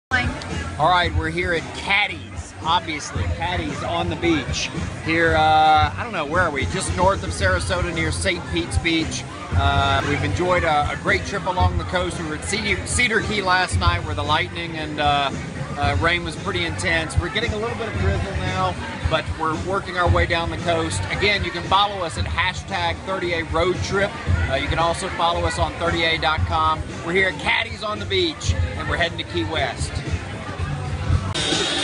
All right, we're here at Caddy's, obviously. Caddy's on the beach here. I don't know, where are we? Just north of Sarasota near St. Pete's Beach. We've enjoyed a great trip along the coast. We were at Cedar Key last night where the lightning and rain was pretty intense. We're getting a little bit of drizzle now, but we're working our way down the coast. Again, you can follow us at hashtag 30A Road Trip. You can also follow us on 30A.com. We're here at Caddy's on the beach, and we're heading to Key West.